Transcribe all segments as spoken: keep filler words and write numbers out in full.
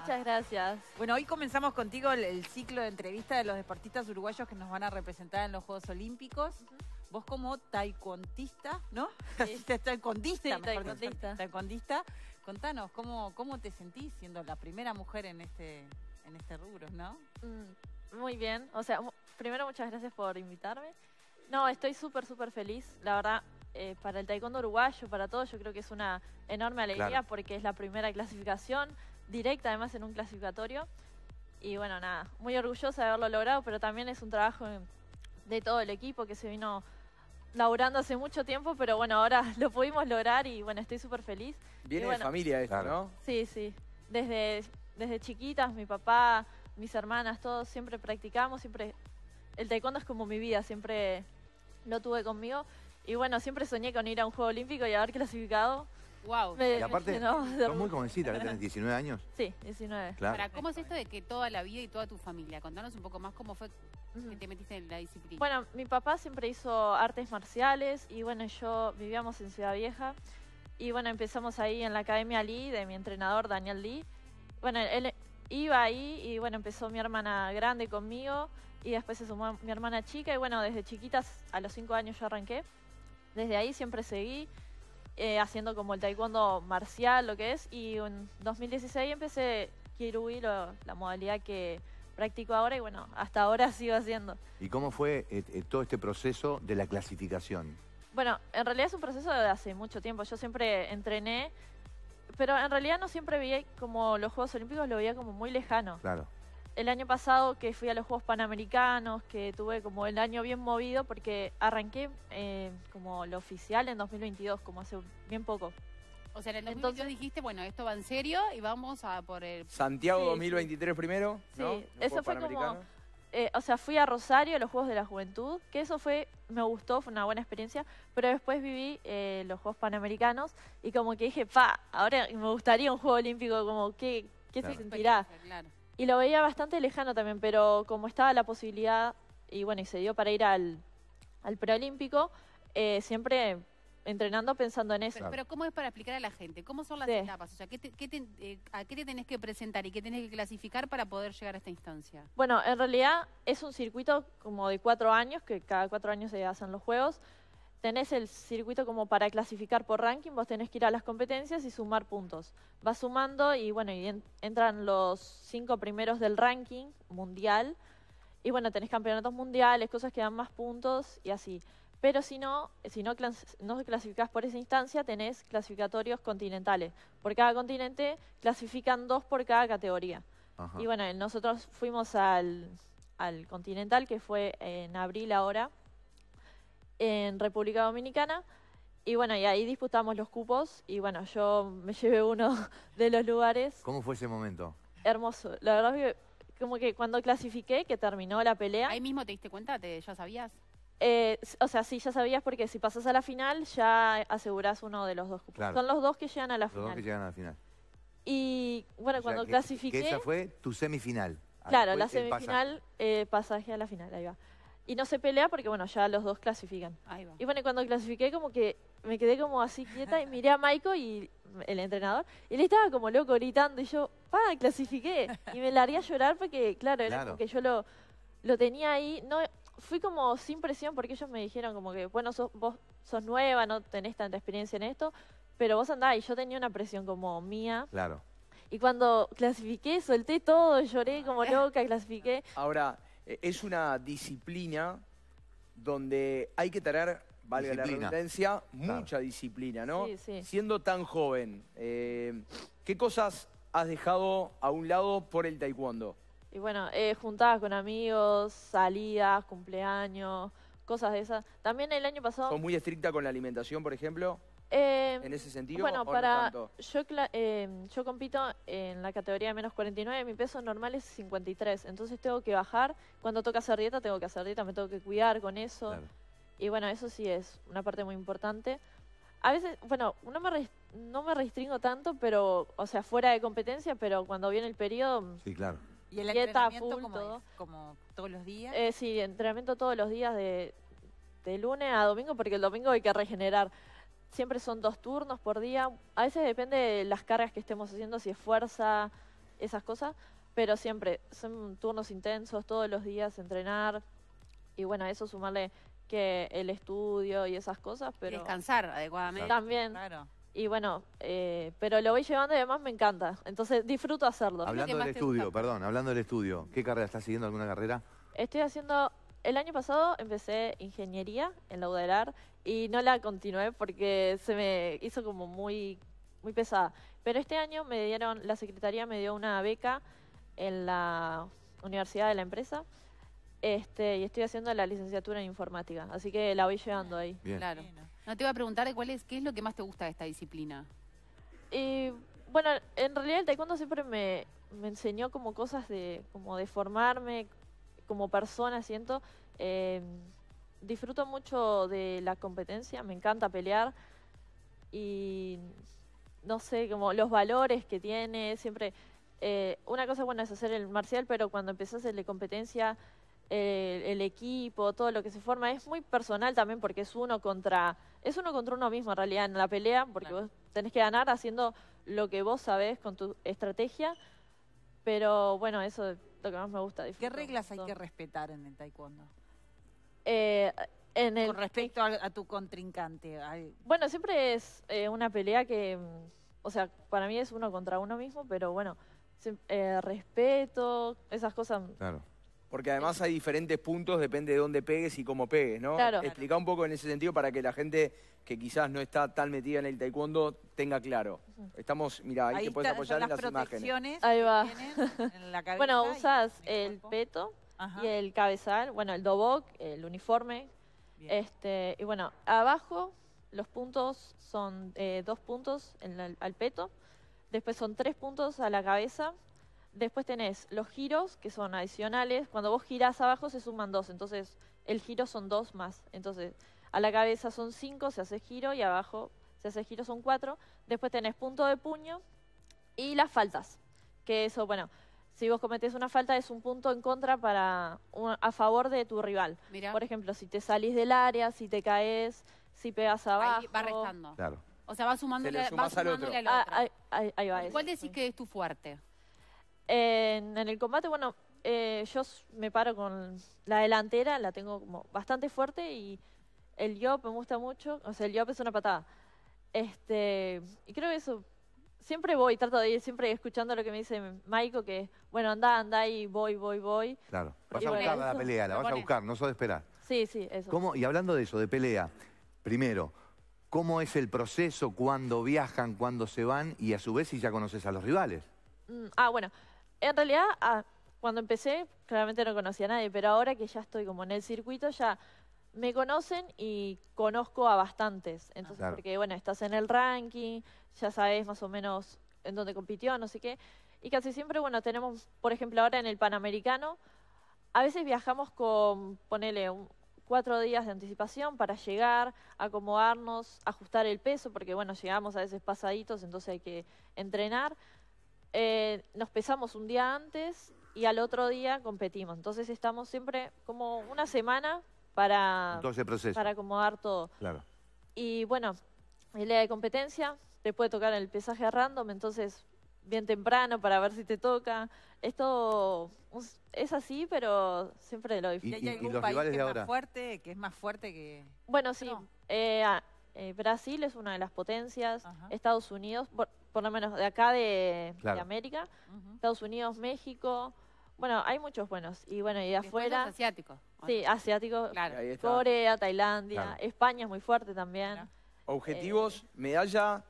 Muchas gracias. Bueno, hoy comenzamos contigo el, el ciclo de entrevistas de los deportistas uruguayos que nos van a representar en los Juegos Olímpicos. Uh-huh. Vos como taekwondista, ¿no? Sí. taekwondista, sí, taekwondista. taekwondista. Contanos, ¿cómo, ¿cómo te sentís siendo la primera mujer en este, en este rubro, no? Mm, muy bien. O sea, primero muchas gracias por invitarme. No, estoy súper, súper feliz. La verdad, eh, para el taekwondo uruguayo, para todos, yo creo que es una enorme alegría claro. porque es la primera clasificación directa, además en un clasificatorio. Y bueno, nada, muy orgullosa de haberlo logrado, pero también es un trabajo de todo el equipo que se vino laburando hace mucho tiempo, pero bueno, ahora lo pudimos lograr y bueno, estoy súper feliz. Viene bueno, de familia esto, claro. ¿no? Sí, sí. Desde, desde chiquitas, mi papá, mis hermanas, todos siempre practicamos, siempre... El taekwondo es como mi vida, siempre lo tuve conmigo. Y bueno, siempre soñé con ir a un Juego Olímpico y haber clasificado. Wow. Me, y aparte, sos muy jovencita, ¿que tenés diecinueve años? Sí, diecinueve. Claro. Para, ¿cómo es esto de que toda la vida y toda tu familia? Contanos un poco más cómo fue uh-huh. que te metiste en la disciplina. Bueno, mi papá siempre hizo artes marciales y bueno, yo vivíamos en Ciudad Vieja. Y bueno, empezamos ahí en la Academia Lee de mi entrenador Daniel Lee. Bueno, él iba ahí y bueno, empezó mi hermana grande conmigo y después se sumó mi hermana chica y bueno, desde chiquitas a los cinco años yo arranqué. Desde ahí siempre seguí. Eh, haciendo como el taekwondo marcial, lo que es, y en dos mil dieciséis empecé Kirui, lo, la modalidad que practico ahora, y bueno, hasta ahora sigo haciendo. ¿Y cómo fue eh, eh, todo este proceso de la clasificación? Bueno, en realidad es un proceso de hace mucho tiempo, yo siempre entrené, pero en realidad no siempre vi como los Juegos Olímpicos, lo veía como muy lejano. Claro. El año pasado que fui a los Juegos Panamericanos, que tuve como el año bien movido porque arranqué eh, como lo oficial en dos mil veintidós, como hace bien poco. O sea, en el dos mil veintidós Entonces, dijiste, bueno, esto va en serio y vamos a por el... Santiago sí, dos mil veintitrés sí. primero, ¿no? Sí, eso fue como... Eh, o sea, fui a Rosario, a los Juegos de la Juventud, que eso fue, me gustó, fue una buena experiencia, pero después viví eh, los Juegos Panamericanos y como que dije, pa, ahora me gustaría un Juego Olímpico, como, ¿qué, qué claro. se sentirá? Claro. Y lo veía bastante lejano también, pero como estaba la posibilidad, y bueno, y se dio para ir al, al preolímpico, eh, siempre entrenando pensando en eso. Pero, pero ¿cómo es para explicar a la gente? ¿Cómo son las sí. etapas? O sea, ¿qué te, qué te, eh, ¿a qué te tenés que presentar y qué tenés que clasificar para poder llegar a esta instancia? Bueno, en realidad es un circuito como de cuatro años, que cada cuatro años se hacen los juegos. Tenés el circuito como para clasificar por ranking, vos tenés que ir a las competencias y sumar puntos. Vas sumando y bueno, y en, entran los cinco primeros del ranking mundial. Y bueno, tenés campeonatos mundiales, cosas que dan más puntos y así. Pero si no, si no, no clasificás por esa instancia, tenés clasificatorios continentales. Por cada continente clasifican dos por cada categoría. Ajá. Y bueno, nosotros fuimos al, al continental, que fue en abril ahora, en República Dominicana, y bueno, y ahí disputamos los cupos, y bueno, yo me llevé uno de los lugares. ¿Cómo fue ese momento? Hermoso, la verdad es que como que cuando clasifiqué, que terminó la pelea... ¿Ahí mismo te diste cuenta? ¿Te, ¿Ya sabías? Eh, o sea, sí, ya sabías, porque si pasas a la final, ya asegurás uno de los dos cupos. Claro. Son los dos que llegan a la los final. Los dos que llegan a la final. Y bueno, o cuando sea, que, clasifiqué... Que esa fue tu semifinal. Claro, la semifinal, pasaje. Eh, pasaje a la final, ahí va. Y no se pelea porque, bueno, ya los dos clasifican. Ahí va. Y bueno, cuando clasifiqué, como que me quedé como así quieta y miré a Maiko, y el entrenador, y él estaba como loco gritando, y yo, pa, clasifiqué. Y me largué a llorar porque, claro, claro. era como que yo lo, lo tenía ahí. No, fui como sin presión porque ellos me dijeron como que, bueno, sos, vos sos nueva, no tenés tanta experiencia en esto, pero vos andás, y yo tenía una presión como mía. Claro. Y cuando clasifiqué, solté todo, lloré como loca, clasifiqué. Ahora... Es una disciplina donde hay que tener, valga disciplina. la redundancia, mucha claro. disciplina, ¿no? Sí, sí. Siendo tan joven, eh, ¿qué cosas has dejado a un lado por el taekwondo? Y bueno, eh, juntadas con amigos, salidas, cumpleaños, cosas de esas. También el año pasado... ¿Sos muy estricta con la alimentación, por ejemplo? Eh, ¿En ese sentido? Bueno, ¿o para no tanto? Yo, eh, yo compito en la categoría de menos cuarenta y nueve, mi peso normal es cincuenta y tres, entonces tengo que bajar. Cuando toca hacer dieta, tengo que hacer dieta, me tengo que cuidar con eso. Claro. Y bueno, eso sí es una parte muy importante. A veces, bueno, no me, no me restringo tanto, pero, o sea, fuera de competencia, pero cuando viene el periodo... Sí, claro. ¿Y el dieta entrenamiento full, como, todo. como todos los días? Eh, sí, entrenamiento todos los días de, de lunes a domingo, porque el domingo hay que regenerar. Siempre son dos turnos por día. A veces depende de las cargas que estemos haciendo, si es fuerza, esas cosas, pero siempre son turnos intensos, todos los días entrenar, y bueno, eso sumarle que el estudio y esas cosas, pero... Descansar adecuadamente. También. Claro. Y bueno, eh, pero lo voy llevando y además me encanta. Entonces disfruto hacerlo. Hablando del estudio, perdón, hablando del estudio, ¿qué carrera estás siguiendo? ¿Alguna carrera? Estoy haciendo... El año pasado empecé ingeniería en la U D E L A R y no la continué porque se me hizo como muy, muy pesada. Pero este año me dieron, la Secretaría me dio una beca en la Universidad de la Empresa. Este, y estoy haciendo la licenciatura en informática, así que la voy llevando ahí. Bien. Claro. No te iba a preguntar de cuál es, qué es lo que más te gusta de esta disciplina. Y bueno, en realidad el taekwondo siempre me, me enseñó como cosas de, como de formarme como persona, siento. Eh, disfruto mucho de la competencia, me encanta pelear y no sé, como los valores que tiene, siempre... Eh, una cosa buena es hacer el marcial, pero cuando empezás el de competencia... El, el equipo, todo lo que se forma, es muy personal también porque es uno contra es uno contra uno mismo en realidad en la pelea, porque claro, vos tenés que ganar haciendo lo que vos sabés con tu estrategia, pero bueno, eso es lo que más me gusta. ¿Qué reglas hay que respetar en el taekwondo? Eh, en el, con respecto a, a tu contrincante. Hay... Bueno, siempre es eh, una pelea que, o sea, para mí es uno contra uno mismo, pero bueno, se, eh, respeto, esas cosas... Claro. Porque además hay diferentes puntos, depende de dónde pegues y cómo pegues, ¿no? Claro. Explica un poco en ese sentido para que la gente que quizás no está tan metida en el taekwondo tenga claro. Estamos, mira, ahí, ahí te puedes apoyar en las imágenes. Ahí va. En la cabeza bueno, usas el, el peto Ajá. y el cabezal, bueno, el dobok, el uniforme. Bien. Este, y bueno, abajo los puntos son eh, dos puntos en la, al peto, después son tres puntos a la cabeza. Después tenés los giros, que son adicionales. Cuando vos girás abajo se suman dos, entonces el giro son dos más. Entonces a la cabeza son cinco, se hace giro, y abajo se hace giro, son cuatro. Después tenés punto de puño y las faltas. Que eso, bueno, si vos cometés una falta es un punto en contra para un, a favor de tu rival. Mirá. Por ejemplo, si te salís del área, si te caes, si pegas abajo. Ahí va restando. Claro. O sea, va sumándole, va sumándole al otro. al otro. Ah, ahí, ahí, ahí va. ¿Cuál eso, decís que es tu fuerte? En, en el combate, bueno, eh, yo me paro con la delantera, la tengo como bastante fuerte, y el yop me gusta mucho, o sea, el yop es una patada. Este, y creo que eso, siempre voy, trato de ir siempre escuchando lo que me dice Maiko, que bueno, anda, anda y voy, voy, voy. Claro, vas y a buscar bueno, la pelea, la vas a buscar, no sos de esperar. Sí, sí, eso. ¿Cómo? Y hablando de eso, de pelea, primero, ¿cómo es el proceso, cuándo viajan, cuándo se van, y a su vez si ya conoces a los rivales? Mm, ah, bueno. En realidad, ah, cuando empecé, claramente no conocía a nadie, pero ahora que ya estoy como en el circuito, ya me conocen y conozco a bastantes. Entonces, claro, porque bueno, estás en el ranking, ya sabes más o menos en dónde compitió, no sé qué. Y casi siempre, bueno, tenemos, por ejemplo, ahora en el Panamericano, a veces viajamos con, ponele, un, cuatro días de anticipación para llegar, acomodarnos, ajustar el peso, porque bueno, llegamos a veces pasaditos, entonces hay que entrenar. Eh, nos pesamos un día antes y al otro día competimos. Entonces estamos siempre como una semana para, todo ese proceso, para acomodar todo. Claro. Y bueno, el día de competencia te puede tocar el pesaje random, entonces bien temprano para ver si te toca. Esto es así, pero siempre lo difícil. ¿Y hay algún país que es más fuerte, que es más fuerte que...? Bueno, sí. No. Eh, eh, Brasil es una de las potencias. Ajá. Estados Unidos... Por, por lo menos de acá de, claro, de América, uh-huh, Estados Unidos, México, bueno, hay muchos buenos, y bueno, y de afuera... Los asiáticos. Sí, asiáticos, claro, Corea, Tailandia, claro, España es muy fuerte también. Claro. ¿Objetivos, eh, medalla,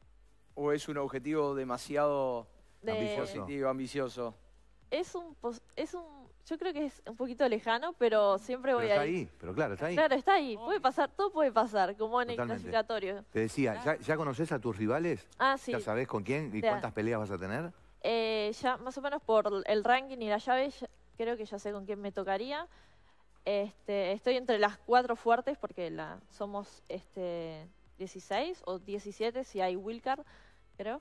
o es un objetivo demasiado de, ambicioso? ambicioso? Es un, es un, yo creo que es un poquito lejano, pero siempre voy pero a está ir. ahí, pero claro, está ahí. Claro, está ahí, oh, puede pasar, todo puede pasar, como en totalmente, el clasificatorio. Te decía, ¿ya, ¿ya conoces a tus rivales? Ah, sí. ¿Ya sabés con quién y ya, cuántas peleas vas a tener? Eh, ya más o menos por el ranking y la llave, ya, creo que ya sé con quién me tocaría. Este, estoy entre las cuatro fuertes porque la, somos este, dieciséis o diecisiete si hay wildcard, creo.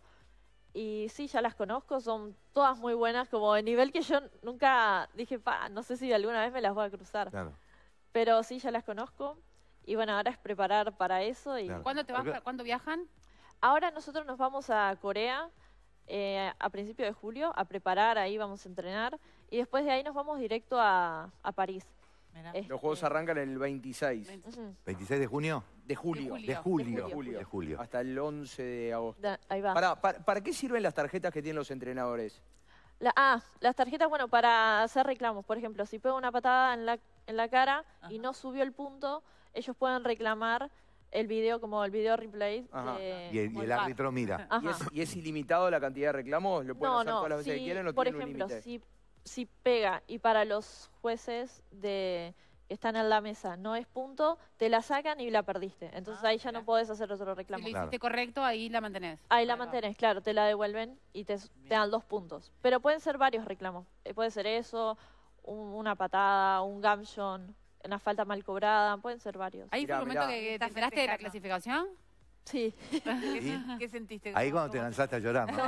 Y sí, ya las conozco, son todas muy buenas, como de nivel que yo nunca dije, pa, no sé si alguna vez me las voy a cruzar. Claro. Pero sí, ya las conozco. Y bueno, ahora es preparar para eso. Y... Claro. ¿Cuándo te vas? Para, ¿Cuándo viajan? Ahora nosotros nos vamos a Corea eh, a principios de julio, a preparar, ahí vamos a entrenar. Y después de ahí nos vamos directo a, a París. Este... Los juegos arrancan el veintiséis. ¿veintiséis de junio? De julio. De julio. De julio. De julio. Hasta el once de agosto. Da, ahí va. Para, para, ¿Para qué sirven las tarjetas que tienen los entrenadores? La, ah, las tarjetas, bueno, para hacer reclamos. Por ejemplo, si pega una patada en la, en la cara Ajá. y no subió el punto, ellos pueden reclamar el video como el video replay. De, y el, y el árbitro mira. ¿Y es, ¿Y es ilimitado la cantidad de reclamos? ¿Lo pueden no, hacer no, todas las veces si, que quieren o por tienen ejemplo, un límite? Si, si pega y para los jueces de... que están en la mesa, no es punto, te la sacan y la perdiste. Entonces ah, ahí ya claro. no podés hacer otro reclamo. Si lo hiciste claro. correcto, ahí la mantenés. Ahí, ahí la mantenés, claro, te la devuelven y te, te dan dos puntos. Pero pueden ser varios reclamos. Eh, puede ser eso, un, una patada, un gamshon, una falta mal cobrada, pueden ser varios. ¿Ahí fue el momento que, que te enteraste de la clasificación? Sí. ¿Qué, ¿Qué sentiste? Ahí cuando te lanzaste a llorar, ¿no? no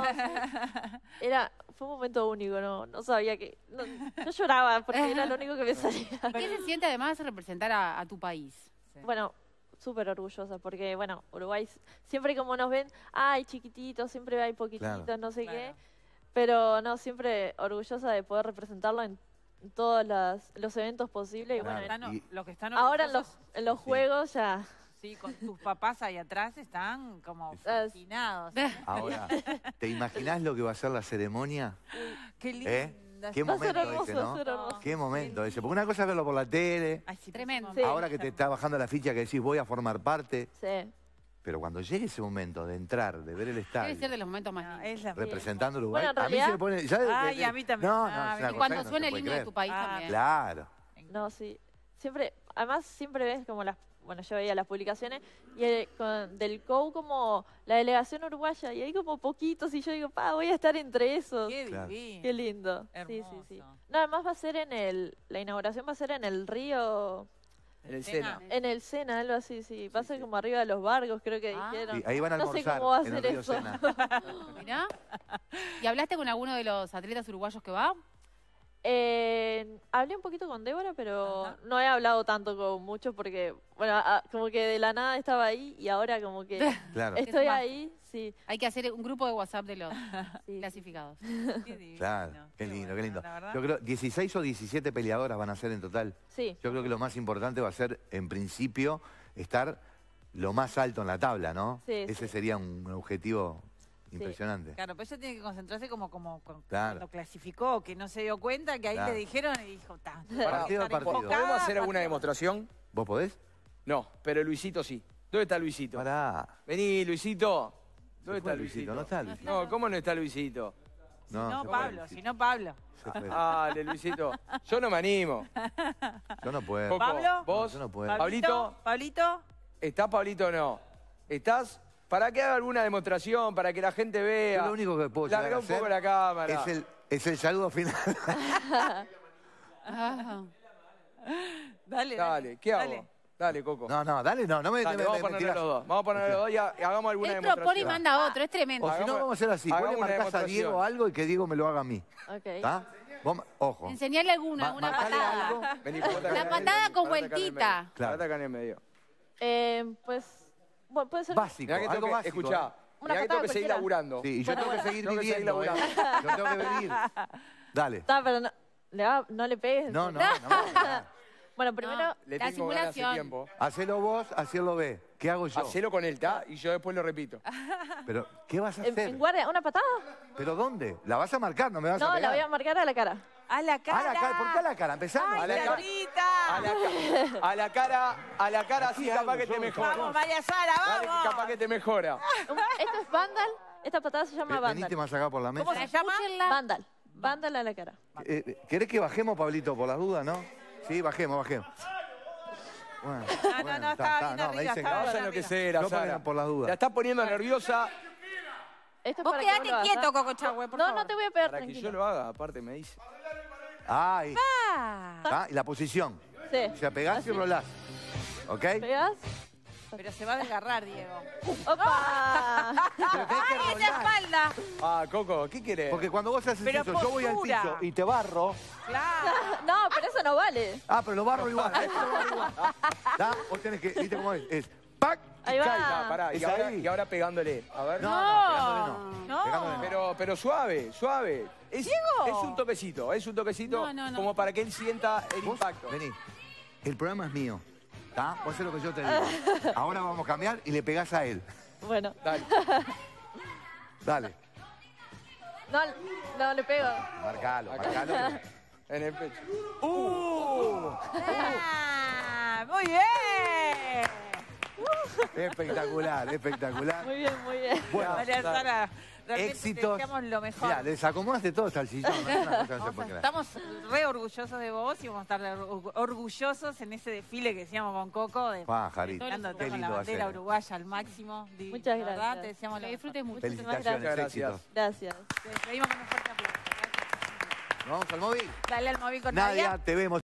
era, fue un momento único, no, no sabía que... No, yo lloraba porque era lo único que me salía. ¿Qué se siente además representar a, a tu país? Sí. Bueno, súper orgullosa porque, bueno, Uruguay siempre como nos ven, ay, chiquititos, siempre hay poquititos, claro. no sé claro. qué. Pero no, siempre orgullosa de poder representarlo en todos las, los eventos posibles. Claro. Y bueno, están, y los que están ahora en los, en los sí. juegos ya... Sí, con tus papás ahí atrás están como fascinados. Ahora, ¿te imaginás lo que va a ser la ceremonia? Qué lindo. ¿Eh? Qué momento hermoso, ese, ¿no? Hermoso. Qué momento ese. Porque una cosa es verlo por la tele. Ay, sí, tremendo. Sí. Ahora que te está bajando la ficha que decís voy a formar parte. Sí. Pero cuando llegue ese momento de entrar, de ver el estadio. Debe ser de los momentos más lindos. No, representando Uruguay. Bueno, a mí se me pone. ¿Ya? Ay, a mí también. No, no, ah, es una y cosa cuando que no suena se el puede himno de creer. tu país Ah, también. Claro. No, sí. Siempre, además siempre ves como las, bueno, yo veía las publicaciones y el, con, del C O U como la delegación uruguaya y hay como poquitos y yo digo, pa, voy a estar entre esos. Qué Claro. divino. Qué lindo. Hermoso. Sí, sí, sí. No, además va a ser en el, la inauguración va a ser en el río... En el Sena. En el Sena, algo así, sí. Va a ser sí, como sí. arriba de los barcos, creo que ah. dijeron. Sí, ahí van a no sé almorzar, cómo va a en el ser río eso. Sena. Mirá. ¿Y hablaste con alguno de los atletas uruguayos que va? Eh, hablé un poquito con Débora, pero Ajá. no he hablado tanto con muchos porque, bueno, a, como que de la nada estaba ahí y ahora como que Claro. estoy ahí, sí. Hay que hacer un grupo de WhatsApp de los sí. clasificados. Qué divino. Claro, qué lindo, bueno, qué lindo. la verdad. Yo creo dieciséis o diecisiete peleadoras van a ser en total. Sí. Yo creo que lo más importante va a ser, en principio, estar lo más alto en la tabla, ¿no? Sí, Ese sí. sería un objetivo impresionante. Claro, pero ella tiene que concentrarse como, como, como Claro. cuando clasificó, que no se dio cuenta, que ahí Claro. le dijeron y dijo, ta, Partido a partido. ¿Podemos hacer alguna demostración? ¿Vos podés? No, pero Luisito sí. ¿Dónde está Luisito? Pará. Vení, Luisito. ¿Dónde Se fue está Luisito? No está Luisito. No, ¿cómo no está Luisito? No, no, se fue Pablo, Luisito. si no, Pablo. Se fue. Dale, Luisito. Yo no me animo. Yo no puedo. Coco, ¿Pablo? ¿Vos? No, yo no puedo. Pablito. Pablito. ¿Estás, Pablito, o no? ¿Estás? Para que haga alguna demostración, para que la gente vea. Yo lo único que puedo llegar Larga a un hacer poco la cámara. Es el, es el saludo final. Ah. Dale, dale. Dale, ¿qué hago? Dale. Dale, Coco. No, no, dale, no, no me, Dale, me, vamos me, a ponerle tirás. los dos. Vamos a ponerle los dos y, ha- y hagamos alguna Él demostración. propone y manda otro, es tremendo. O si no, Hagamos- vamos a hacer así. Vos le hagamos una marcás a demostración. Diego algo y que Diego me lo haga a mí. Ok. ¿Está? Vos ma- Ojo. Enseñarle alguna, Ma- una marcale patada. algo. Vení, ponete acá La en el medio. patada con Ponete acá en el vueltita. medio. Claro. Ponete acá en el medio. Eh, pues, bueno, puede ser... Básico, Mirá que tengo algo que, básico. escuchá, ¿eh? Una mirá que patada tengo que seguir cualquiera. laburando. Sí, y yo Bueno, tengo que bueno. seguir Tengo que seguir viviendo, ¿eh? laburando. Yo tengo que venir. Dale. Está, pero no, le va- no le pegues. No, no, no. Bueno, primero... Le La tengo ganas hace simulación. tiempo. Hacelo vos, hacelo ve. ¿Qué hago yo? Hacelo con él, ¿tá? Y yo después lo repito. Pero, ¿qué vas a En, hacer? en guardia, ¿una patada? ¿Pero dónde? ¿La vas a marcar? ¿No me vas a No, pegar? la voy a marcar a la cara. A la cara. A la cara, ¿por qué a la cara? Empezamos. ¡Ay, A la cara. Clarita! A la, ca- a la cara, a la cara sí hago capaz que yo, te mejora. Vamos, María Sara, Dale, vamos. capaz que te mejora. Un- Esto es Vandal. Esta patada se llama Ve- Venite Vandal. más acá por la mesa. ¿Cómo se llama? Vandal. Vandal a la cara. Eh, ¿Querés que bajemos, Pablito, por las dudas, no? Sí, bajemos, bajemos. Bueno, No, no, bueno, no, estaba bien me arriba, dicen que- estaba Vas a bien enloquecer, Yo Sara. por- por las dudas. La estás poniendo nerviosa Esto es Vos para que quedate vos lo hagas, quieto, ¿ah? Coco Chahue, por No, favor. no te voy a pegar, para que yo tranquilo. lo haga, aparte me dice. Ahí. Ah, ¿Está? Y la posición. Sí. O sea, pegás y rolás. ¿Ok? ¿Pegás? pero se va a desgarrar, Diego. ¡Opa! Pero tenés que ¡Ay, esa rolar. espalda! Ah, Coco, ¿qué querés? Porque cuando vos haces Pero eso, yo voy al postura. piso y te barro. Claro. No, pero eso no vale. Ah, pero lo barro igual. Eso lo barro igual. ¿Está? Vos tenés que, ¿viste cómo es? Es ¡pac! Ahí y va. cae. Ah, pará, y Es ahora, ahí. y ahora pegándole. A ver. No, no, pegándole no. No. Pegándole no. Pero, pero suave, suave. Es, ¡Diego! es un toquecito, es un toquecito No, no, no. como para que él sienta el ¿Vos? impacto. Vení. El programa es mío. ¿Está? Vos haces lo que yo te digo. Ahora vamos a cambiar y le pegás a él. Bueno. Dale. Dale. No, no le pego. Marcalo, Acá. marcalo. En el pecho. ¡Uh! Ah, ¡muy bien! Espectacular, espectacular. Muy bien, muy bien. Bueno, María Sara, realmente éxitos. te deseamos lo mejor. Mirá, les acomodaste todos al sillón. ¿no? Es una cosa que no se Vamos puede a- creer. estamos re orgullosos de vos y vamos a estar or- orgullosos en ese desfile que decíamos con Coco, de Pajarito, dando qué con la lindo va a bandera ser. uruguaya al máximo. Divino, Muchas la verdad, gracias. Te deseamos Que lo mejor. disfrutes mucho. Felicitaciones, Gracias. éxitos. Gracias. Te despedimos con un fuerte aplauso. Gracias. ¿Nos vamos al móvil? Dale al móvil con Nadia, Nadia. te vemos.